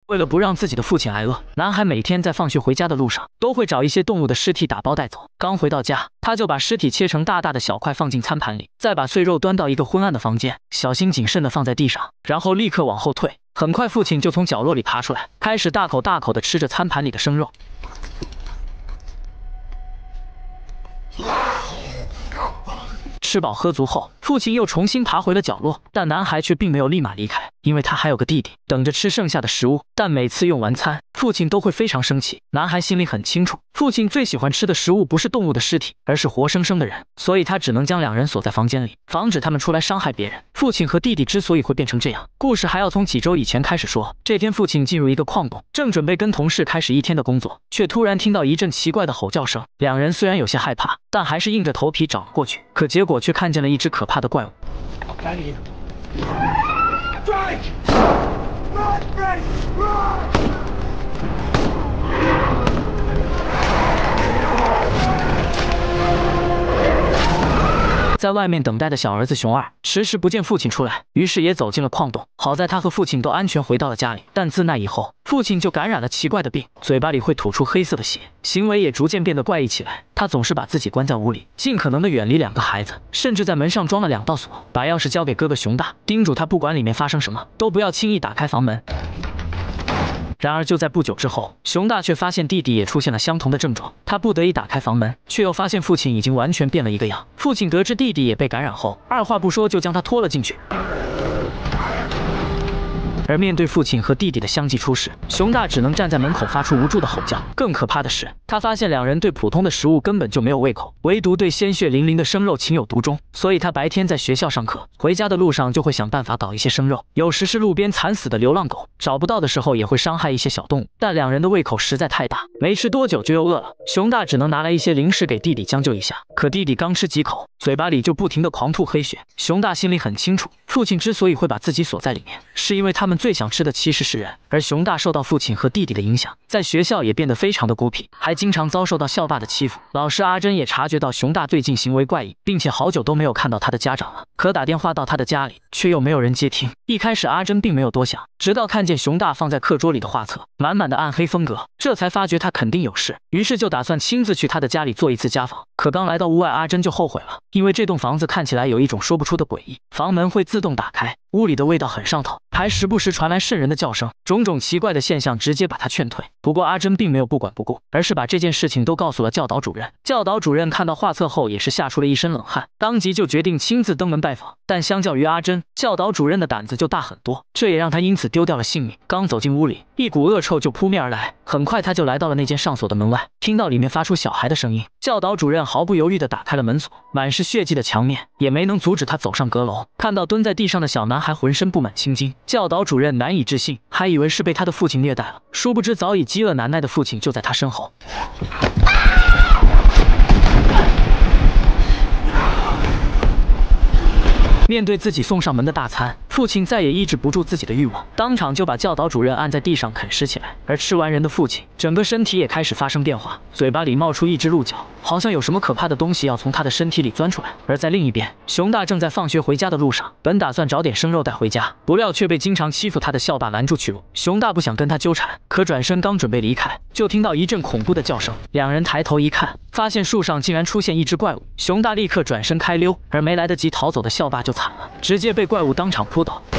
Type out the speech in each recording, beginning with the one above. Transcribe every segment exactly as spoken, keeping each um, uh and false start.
为了不让自己的父亲挨饿，男孩每天在放学回家的路上都会找一些动物的尸体打包带走。刚回到家，他就把尸体切成大大的小块放进餐盘里，再把碎肉端到一个昏暗的房间，小心谨慎地放在地上，然后立刻往后退。很快，父亲就从角落里爬出来，开始大口大口地吃着餐盘里的生肉。 吃饱喝足后，父亲又重新爬回了角落，但男孩却并没有立马离开，因为他还有个弟弟等着吃剩下的食物。但每次用完餐，父亲都会非常生气。男孩心里很清楚，父亲最喜欢吃的食物不是动物的尸体，而是活生生的人，所以他只能将两人锁在房间里，防止他们出来伤害别人。父亲和弟弟之所以会变成这样，故事还要从几周以前开始说。这天，父亲进入一个矿洞，正准备跟同事开始一天的工作，却突然听到一阵奇怪的吼叫声。两人虽然有些害怕，但还是硬着头皮找了过去，可结果 却看见了一只可怕的怪物。在外面等待的小儿子熊二迟迟不见父亲出来，于是也走进了矿洞。好在他和父亲都安全回到了家里，但自那以后，父亲就感染了奇怪的病，嘴巴里会吐出黑色的血，行为也逐渐变得怪异起来。他总是把自己关在屋里，尽可能的远离两个孩子，甚至在门上装了两道锁，把钥匙交给哥哥熊大，叮嘱他不管里面发生什么，都不要轻易打开房门。 然而，就在不久之后，熊大却发现弟弟也出现了相同的症状。他不得已打开房门，却又发现父亲已经完全变了一个样。父亲得知弟弟也被感染后，二话不说就将他拖了进去。 而面对父亲和弟弟的相继出事，熊大只能站在门口发出无助的吼叫。更可怕的是，他发现两人对普通的食物根本就没有胃口，唯独对鲜血淋淋的生肉情有独钟。所以他白天在学校上课，回家的路上就会想办法搞一些生肉，有时是路边惨死的流浪狗，找不到的时候也会伤害一些小动物。但两人的胃口实在太大，没吃多久就又饿了。熊大只能拿来一些零食给弟弟将就一下，可弟弟刚吃几口，嘴巴里就不停地狂吐黑血。熊大心里很清楚，父亲之所以会把自己锁在里面，是因为他们 最想吃的其实是人，而熊大受到父亲和弟弟的影响，在学校也变得非常的孤僻，还经常遭受到校霸的欺负。老师阿珍也察觉到熊大最近行为怪异，并且好久都没有看到他的家长了。可打电话到他的家里，却又没有人接听。一开始阿珍并没有多想，直到看见熊大放在课桌里的画册，满满的暗黑风格，这才发觉他肯定有事，于是就打算亲自去他的家里做一次家访。可刚来到屋外，阿珍就后悔了，因为这栋房子看起来有一种说不出的诡异，房门会自动打开，屋里的味道很上头，还时不时传来瘆人的叫声，种种奇怪的现象直接把他劝退。不过阿珍并没有不管不顾，而是把这件事情都告诉了教导主任。教导主任看到画册后也是吓出了一身冷汗，当即就决定亲自登门拜访。但相较于阿珍，教导主任的胆子就大很多，这也让他因此丢掉了性命。刚走进屋里，一股恶臭就扑面而来，很快他就来到了那间上锁的门外，听到里面发出小孩的声音，教导主任毫不犹豫地打开了门锁，满是血迹的墙面也没能阻止他走上阁楼。看到蹲在地上的小男孩浑身布满青筋，教导主任难以置信，还以为是被他的父亲虐待了，殊不知早已饥饿难耐的父亲就在他身后。面对自己送上门的大餐，父亲再也抑制不住自己的欲望，当场就把教导主任按在地上啃食起来。而吃完人的父亲，整个身体也开始发生变化，嘴巴里冒出一只鹿角，好像有什么可怕的东西要从他的身体里钻出来。而在另一边，熊大正在放学回家的路上，本打算找点生肉带回家，不料却被经常欺负他的校霸拦住去路。熊大不想跟他纠缠，可转身刚准备离开，就听到一阵恐怖的叫声。两人抬头一看，发现树上竟然出现一只怪物。熊大立刻转身开溜，而没来得及逃走的校霸就惨了，直接被怪物当场扑倒。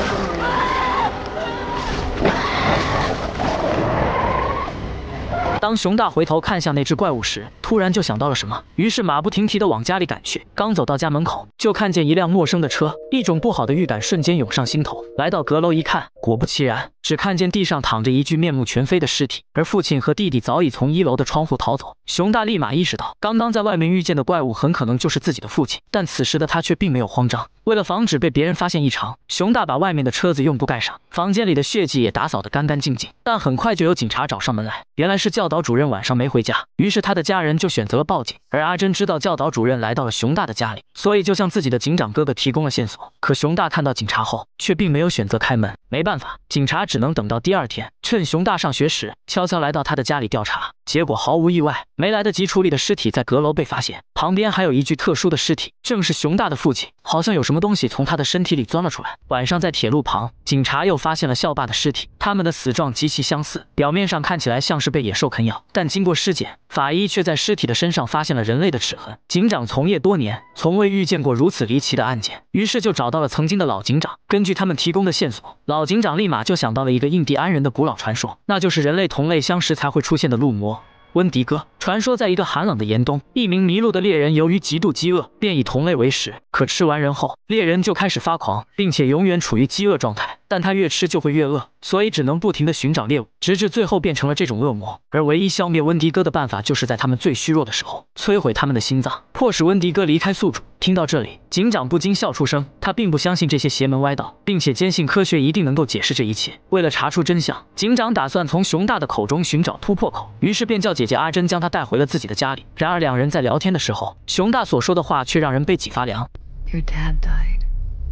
当熊大回头看向那只怪物时，突然就想到了什么，于是马不停蹄地往家里赶去。刚走到家门口，就看见一辆陌生的车，一种不好的预感瞬间涌上心头。来到阁楼一看，果不其然，只看见地上躺着一具面目全非的尸体，而父亲和弟弟早已从一楼的窗户逃走。熊大立马意识到，刚刚在外面遇见的怪物很可能就是自己的父亲，但此时的他却并没有慌张。为了防止被别人发现异常，熊大把外面的车子用布盖上，房间里的血迹也打扫得干干净净。但很快就有警察找上门来，原来是教导主任晚上没回家，于是他的家人就选择了报警。而阿珍知道教导主任来到了熊大的家里，所以就向自己的警长哥哥提供了线索。可熊大看到警察后，却并没有选择开门。没办法，警察只能等到第二天，趁熊大上学时，悄悄来到他的家里调查。结果毫无意外，没来得及处理的尸体在阁楼被发现， 旁边还有一具特殊的尸体，正是熊大的父亲，好像有什么东西从他的身体里钻了出来。晚上在铁路旁，警察又发现了校霸的尸体，他们的死状极其相似，表面上看起来像是被野兽啃咬，但经过尸检，法医却在尸体的身上发现了人类的齿痕。警长从业多年，从未遇见过如此离奇的案件，于是就找到了曾经的老警长。根据他们提供的线索，老警长立马就想到了一个印第安人的古老传说，那就是人类同类相食才会出现的鹿魔温迪哥。传说在一个寒冷的严冬，一名迷路的猎人由于极度饥饿，便以同类为食。可吃完人后，猎人就开始发狂，并且永远处于饥饿状态。但他越吃就会越饿，所以只能不停地寻找猎物，直至最后变成了这种恶魔。而唯一消灭温迪哥的办法，就是在他们最虚弱的时候摧毁他们的心脏，迫使温迪哥离开宿主。听到这里，警长不禁笑出声。他并不相信这些邪门歪道，并且坚信科学一定能够解释这一切。为了查出真相，警长打算从熊大的口中寻找突破口，于是便叫姐姐阿珍将他带回了自己的家里。然而两人在聊天的时候，熊大所说的话却让人背脊发凉。 Your dad died.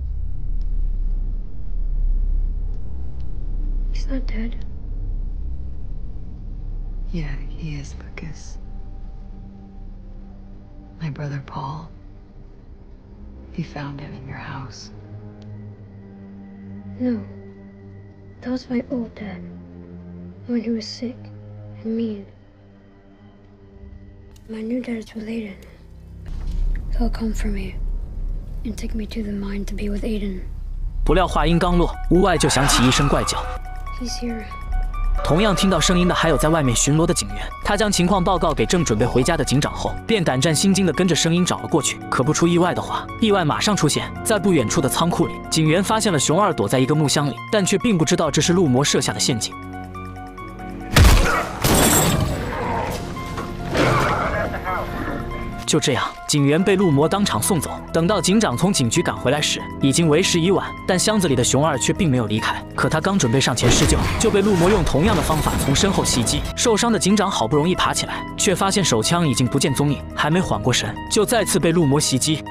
He's not dead. Yeah, he is, Lucas. My brother Paul. He found him in your house. No. That was my old dad. When he was sick and mean. My new dad is with Aiden. He'll come for me and take me to the mine to be with Aiden. 不料话音刚落，屋外就响起一声怪叫。 He's here. 同样听到声音的还有在外面巡逻的警员。他将情况报告给正准备回家的警长后，便胆战心惊地跟着声音找了过去。可不出意外的话，意外马上出现在不远处的仓库里。警员发现了熊二躲在一个木箱里，但却并不知道这是鹿魔设下的陷阱。就这样，警员被鹿魔当场送走。等到警长从警局赶回来时，已经为时已晚。但箱子里的熊二却并没有离开。可他刚准备上前施救，就被鹿魔用同样的方法从身后袭击。受伤的警长好不容易爬起来，却发现手枪已经不见踪影，还没缓过神，就再次被鹿魔袭击。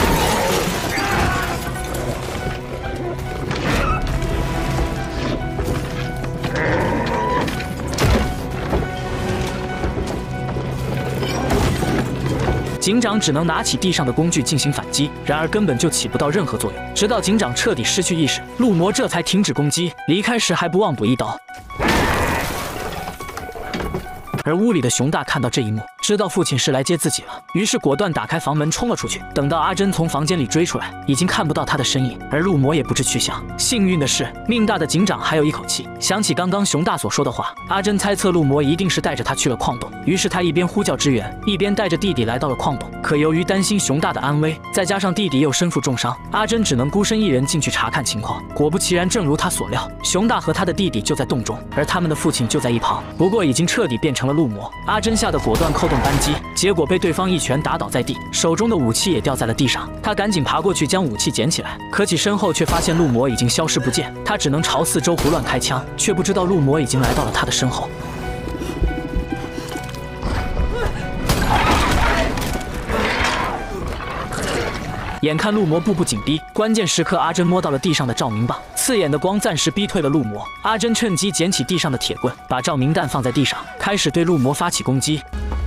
警长只能拿起地上的工具进行反击，然而根本就起不到任何作用。直到警长彻底失去意识，鹿魔这才停止攻击，离开时还不忘补一刀。而屋里的熊大看到这一幕，知道父亲是来接自己了，于是果断打开房门冲了出去。等到阿珍从房间里追出来，已经看不到他的身影，而鹿魔也不知去向。幸运的是，命大的警长还有一口气，想起刚刚熊大所说的话，阿珍猜测鹿魔一定是带着他去了矿洞，于是他一边呼叫支援，一边带着弟弟来到了矿洞。可由于担心熊大的安危，再加上弟弟又身负重伤，阿珍只能孤身一人进去查看情况。果不其然，正如他所料，熊大和他的弟弟就在洞中，而他们的父亲就在一旁，不过已经彻底变成了鹿魔。阿珍吓得果断扣动扳机，结果被对方一拳打倒在地，手中的武器也掉在了地上。他赶紧爬过去将武器捡起来，可起身后却发现鹿魔已经消失不见。他只能朝四周胡乱开枪，却不知道鹿魔已经来到了他的身后。眼看鹿魔步步紧逼，关键时刻阿珍摸到了地上的照明棒，刺眼的光暂时逼退了鹿魔。阿珍趁机捡起地上的铁棍，把照明弹放在地上，开始对鹿魔发起攻击。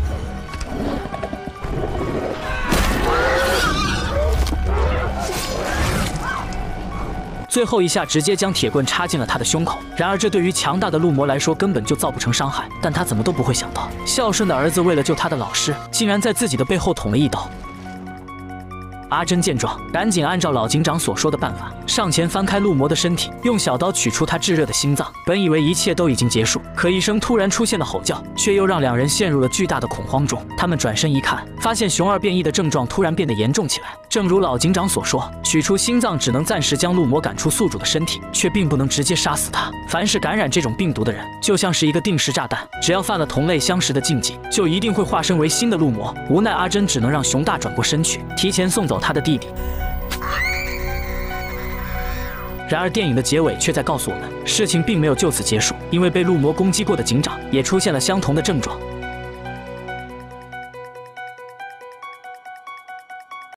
最后一下直接将铁棍插进了他的胸口。然而这对于强大的鹿魔来说根本就造不成伤害，但他怎么都不会想到，孝顺的儿子为了救他的老师，竟然在自己的背后捅了一刀。阿珍见状，赶紧按照老警长所说的办法，上前翻开鹿魔的身体，用小刀取出他炙热的心脏。本以为一切都已经结束，可一声突然出现的吼叫，却又让两人陷入了巨大的恐慌中。他们转身一看，发现熊二变异的症状突然变得严重起来。正如老警长所说，取出心脏只能暂时将鹿魔赶出宿主的身体，却并不能直接杀死他。凡是感染这种病毒的人，就像是一个定时炸弹，只要犯了同类相食的禁忌，就一定会化身为新的鹿魔。无奈阿珍只能让熊大转过身去，提前送走他的弟弟。然而电影的结尾却在告诉我们，事情并没有就此结束，因为被鹿魔攻击过的警长也出现了相同的症状。